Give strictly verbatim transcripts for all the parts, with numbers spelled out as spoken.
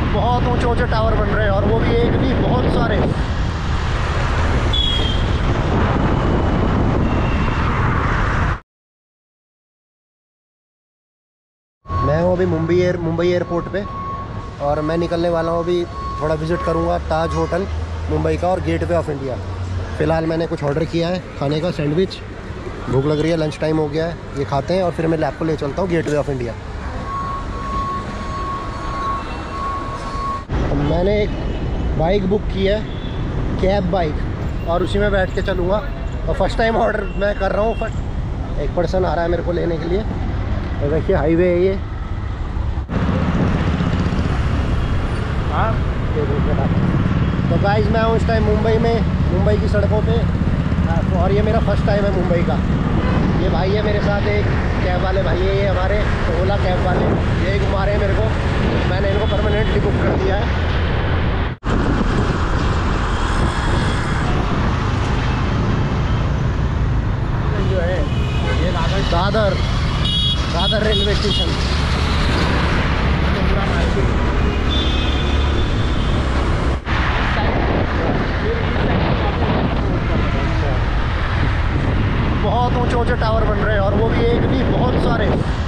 बहुत ऊंचे ऊंचे टावर बन रहे हैं, और वो भी एक नहीं, बहुत सारे। मैं हूँ अभी मुंबई एयर मुंबई एयरपोर्ट पे, और मैं निकलने वाला हूँ अभी। थोड़ा विज़िट करूँगा ताज होटल मुंबई का और गेटवे ऑफ इंडिया। फ़िलहाल मैंने कुछ ऑर्डर किया है खाने का, सैंडविच। भूख लग रही है, लंच टाइम हो गया है, ये खाते हैं और फिर मैं लैब को ले चलता हूँ गेटवे ऑफ इंडिया। मैंने एक बाइक बुक की है, कैब बाइक, और उसी में बैठ के चलूँगा। और फर्स्ट टाइम ऑर्डर मैं कर रहा हूँ। फर्स्ट एक पर्सन आ रहा है मेरे को लेने के लिए, और देखिए हाईवे है ये। हाँ, तो गाइस मैं हूँ इस टाइम मुंबई में, मुंबई की सड़कों पे, और ये मेरा फर्स्ट टाइम है मुंबई का। ये भाई है मेरे साथ, एक कैब वाले भाई है ये हमारे, तो ओला कैब वाले, ये घुमा रहे हैं मेरे को। मैंने इनको परमानेंटली बुक कर दिया है। जो है ये दादर दादर रेलवे स्टेशन। बहुत ऊंचे ऊंचे टावर बन रहे हैं, और वो भी एक नहीं, बहुत सारे।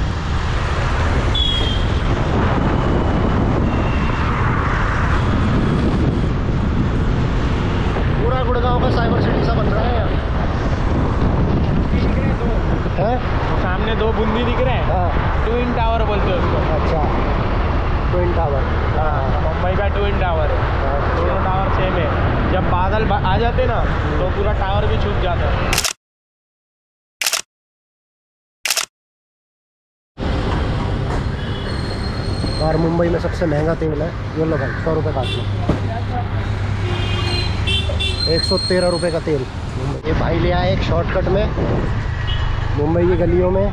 पूरा गुड़गांव का साइबर सिटी सा बन रहा है यार। है? सामने दो बूंदी दिख रहे हैं। हाँ, ट्विन टावर बोलते हैं उसको। अच्छा, ट्विन टावर। हाँ, मुंबई का ट्विन टावर है। दोनों टावर सेम है। जब बादल आ जाते ना तो पूरा टावर भी छूट जाता है। और मुंबई में सबसे महंगा तेल है, ये लो भाई, सौ रुपये काट लो। एक सौ तेरह रुपये का तेल। ये भाई ले आए एक शॉर्टकट में मुंबई की गलियों में।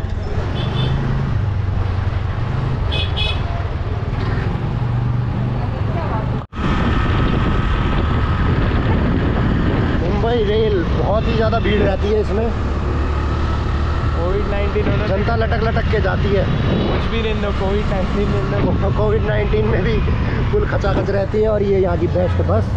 मुंबई रेल बहुत ही ज़्यादा भीड़ रहती है इसमें। कोविड नाइन्टीन जनता लटक लटक के जाती है। कुछ भी रहने दो, कोविड नाइन्टीन रहने दो। कोविड नाइन्टीन में भी फुल खचाखच रहती है। और ये यहाँ की बेस्ट बस।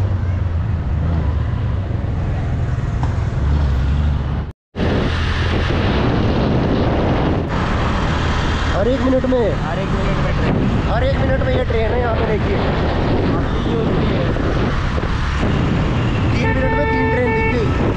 हर एक मिनट में हर एक मिनट में ट्रेन हर एक मिनट में ये ट्रेन है यहाँ पे, देखिए। तीन मिनट में तीन ट्रेन दिख गई।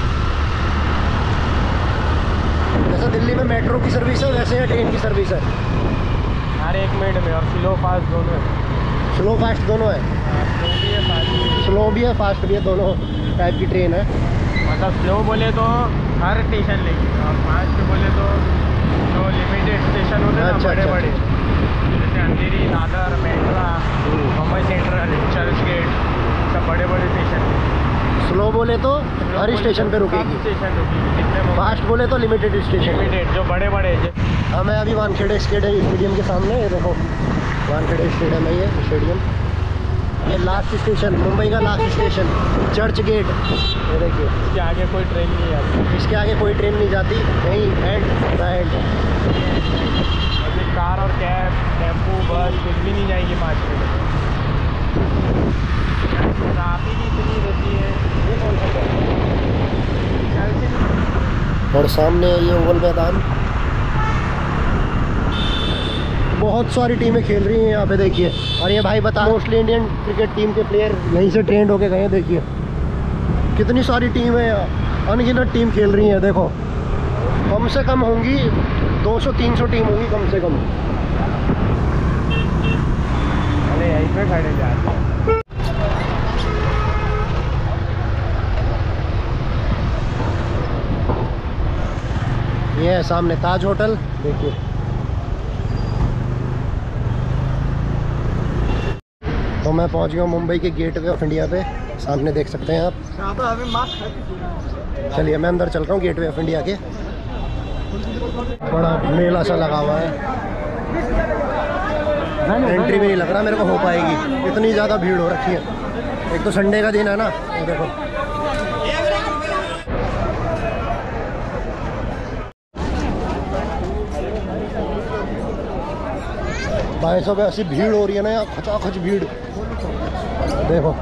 जैसा दिल्ली में मेट्रो की सर्विस है, वैसे यहाँ ट्रेन की सर्विस है हर एक मिनट में। और स्लो फास्ट दोनों है। स्लो फास्ट दोनों है। स्लो भी है, फास्ट भी है। स्लो भी है, फास्ट भी है, दोनों टाइप की ट्रेन है। मतलब स्लो बोले तो हर स्टेशन लेगी, और फास्ट बोले तो जो लिमिटेड स्टेशन होते हैं ना, बड़े बड़े, जैसे अंधेरी, दादर, मेट्रा, मुंबई सेंट्रल, चर्च गेट, सब बड़े बड़े स्टेशन। स्लो बोले तो हर स्टेशन पे रुकेगी, स्टेशन रुकेगी। कितने फास्ट बोले तो लिमिटेड स्टेशन। लिमिटेड जो बड़े बड़े। हाँ, मैं अभी वानखेड़े स्टेडियम के सामने, ये देखो वानखेड़े स्टेडियम है, ये स्टेडियम। ये लास्ट स्टेशन, मुंबई का लास्ट स्टेशन, चर्च गेट। ये देखिए, इसके आगे कोई ट्रेन नहीं आती। इसके आगे कोई ट्रेन नहीं जाती, यहीं एंड एंड। अभी कार और कैब, टेम्पो, बस कुछ भी नहीं जाएंगी पाँच मिनट। ट्रैफिक इतनी रहती है। और सामने ये ओवल मैदान, बहुत सारी टीमें खेल रही हैं यहाँ पे, देखिए। और ये भाई बता, मोस्टली इंडियन क्रिकेट टीम के प्लेयर यहीं से ट्रेंड होके गए हैं। देखिए कितनी सारी टीम है यहाँ, अनगिनत टीम खेल रही हैं। देखो कम से कम होंगी दो सौ तीन सौ टीम होंगी कम से कम। अरे यहीं पे खड़े जाते हैं। ये है सामने ताज होटल, देखिए। तो मैं पहुंच गया मुंबई के गेटवे ऑफ इंडिया पे, सामने देख सकते हैं आप। चलिए मैं अंदर चल रहा हूँ गेटवे ऑफ इंडिया के। बड़ा मेला सा लगा हुआ है, एंट्री भी नहीं लग रहा मेरे को हो पाएगी, इतनी ज़्यादा भीड़ हो रखी है। एक तो संडे का दिन है ना, ये देखो। भाई साहब ऐसी भीड़ हो रही है ना यहाँ, खचाखच भीड़ देखो,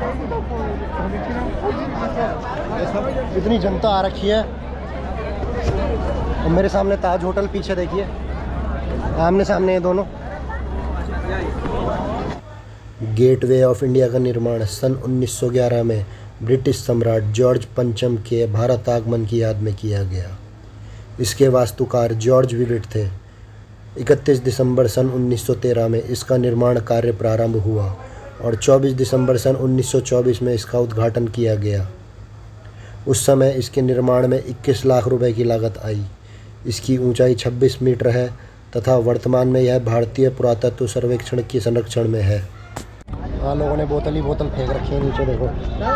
इतनी जनता आ रखी है। और मेरे सामने ताज होटल, पीछे देखिए आमने सामने ये दोनों। गेटवे ऑफ इंडिया का निर्माण सन उन्नीस सौ ग्यारह में ब्रिटिश सम्राट जॉर्ज पंचम के भारत आगमन की याद में किया गया। इसके वास्तुकार जॉर्ज विविट थे। इकतीस दिसंबर सन उन्नीस सौ तेरह में इसका निर्माण कार्य प्रारंभ हुआ और चौबीस दिसंबर सन उन्नीस सौ चौबीस में इसका उद्घाटन किया गया। उस समय इसके निर्माण में इक्कीस लाख रुपए की लागत आई। इसकी ऊंचाई छब्बीस मीटर है तथा वर्तमान में यह भारतीय पुरातत्व सर्वेक्षण के संरक्षण में है। हाँ, लोगों ने बोतल ही बोतल फेंक रखी है नीचे देखो।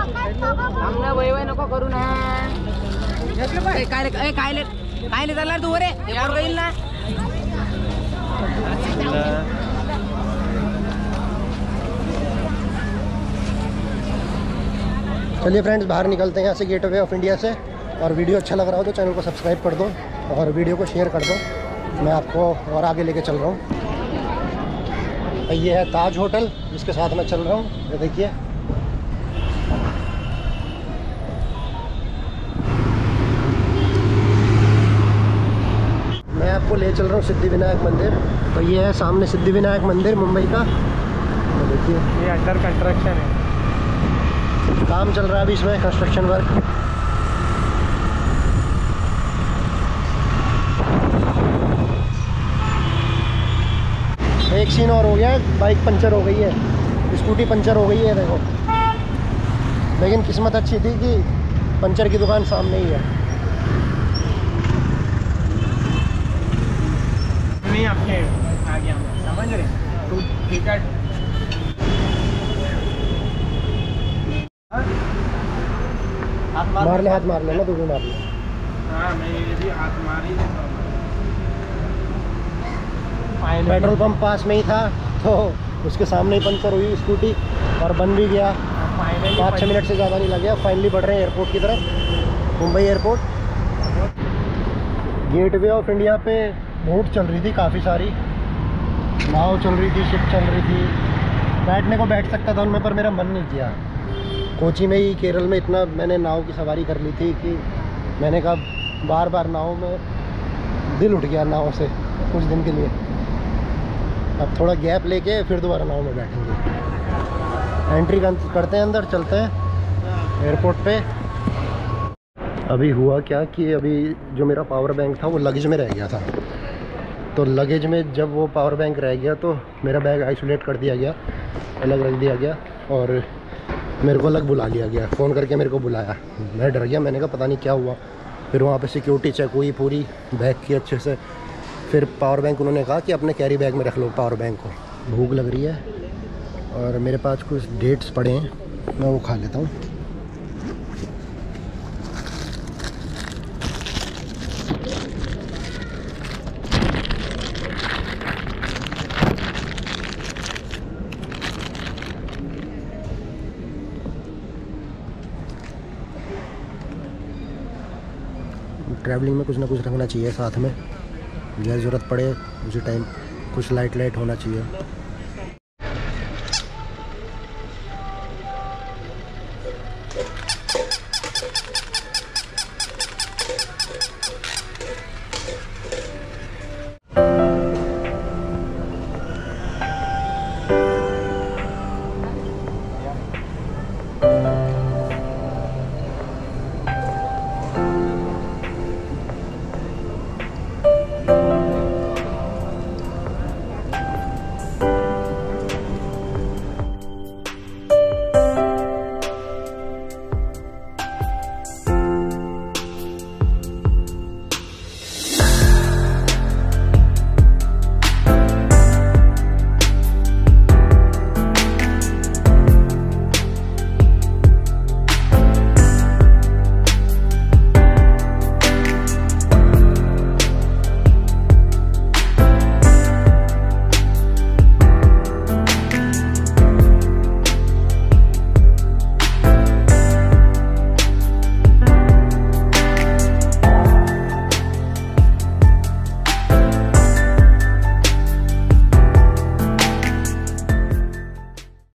चलिए फ्रेंड्स, बाहर निकलते हैं यहाँ से, गेटवे ऑफ इंडिया से। और वीडियो अच्छा लग रहा हो तो चैनल को सब्सक्राइब कर दो और वीडियो को शेयर कर दो। मैं आपको और आगे लेके चल रहा हूँ। ये है ताज होटल जिसके साथ मैं चल रहा हूँ, ये देखिए। मैं आपको ले चल रहा हूँ सिद्धिविनायक मंदिर। तो ये है सामने सिद्धिविनायक मंदिर मुंबई का, तो देखिए ये अंडर कंस्ट्रक्शन है, काम चल रहा है अभी इसमें, कंस्ट्रक्शन वर्क। एक सीन और हो गया है, बाइक पंचर हो गई है, स्कूटी पंचर हो गई है देखो। लेकिन किस्मत अच्छी थी कि पंचर की दुकान सामने ही है। नहीं आपके आ गया, समझ रहे तो टिकट। मार ले, हाथ मार ले ना, तू भी मार ले। हाँ, मैं ये भी हाथ मार ही देता हूँ। पेट्रोल पंप पास में ही था तो उसके सामने ही पंचर हुई स्कूटी और बन भी गया। पाँच छः मिनट से ज़्यादा नहीं लगे। फाइनली बढ़ रहे हैं एयरपोर्ट की तरफ, Mumbai airport. Gateway of India पे बोट चल रही थी, काफ़ी सारी नाव चल रही थी, शिप चल रही थी। बैठने को बैठ सकता था उनमें, पर मेरा मन नहीं किया। कोची में ही, केरल में इतना मैंने नाव की सवारी कर ली थी कि मैंने कहा बार बार नाव में दिल उठ गया नाव से कुछ दिन के लिए। अब थोड़ा गैप लेके फिर दोबारा नाव में बैठेंगे। एंट्री करते हैं, अंदर चलते हैं एयरपोर्ट पे। अभी हुआ क्या कि अभी जो मेरा पावर बैंक था वो लगेज में रह गया था। तो लगेज में जब वो पावर बैंक रह गया तो मेरा बैग आइसोलेट कर दिया गया, अलग रख दिया गया और मेरे को अलग बुला लिया गया। फ़ोन करके मेरे को बुलाया, मैं डर गया। मैंने कहा पता नहीं क्या हुआ। फिर वहाँ पे सिक्योरिटी चेक हुई पूरी बैग की अच्छे से। फिर पावर बैंक उन्होंने कहा कि अपने कैरी बैग में रख लो पावर बैंक को। भूख लग रही है और मेरे पास कुछ डेट्स पड़े हैं, मैं वो खा लेता हूँ। ट्रैवलिंग में कुछ ना कुछ रखना चाहिए साथ में, जैसे ज़रूरत पड़े उसी टाइम कुछ लाइट लाइट होना चाहिए।